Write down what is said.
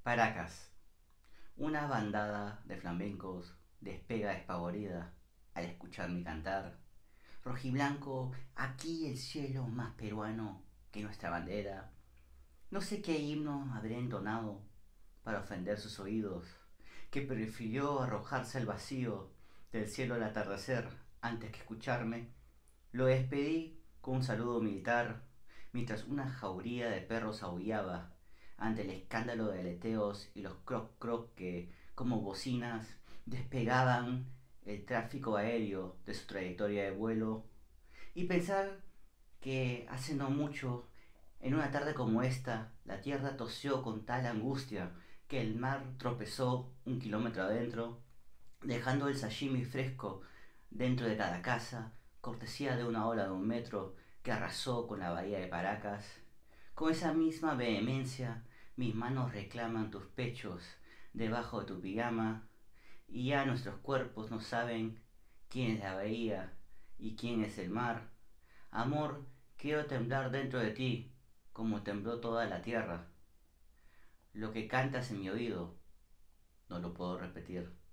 Paracas. Una bandada de flamencos despega despavorida al escuchar mi cantar. Rojiblanco, aquí el cielo más peruano que nuestra bandera. No sé qué himno habré entonado para ofender sus oídos, que prefirió arrojarse al vacío del cielo al atardecer antes que escucharme. Lo despedí con un saludo militar, mientras una jauría de perros aullaba ante el escándalo de aleteos y los croc croc que, como bocinas, despegaban el tráfico aéreo de su trayectoria de vuelo. Y pensar que hace no mucho, en una tarde como esta, la tierra tosió con tal angustia que el mar tropezó un kilómetro adentro, dejando el sashimi fresco dentro de cada casa, cortesía de una ola de 1 metro que arrasó con la bahía de Paracas. Con esa misma vehemencia, mis manos reclaman tus pechos debajo de tu pijama, y ya nuestros cuerpos no saben quién es la bahía y quién es el mar. Amor, quiero temblar dentro de ti, como tembló toda la tierra. Lo que cantas en mi oído, no lo puedo repetir.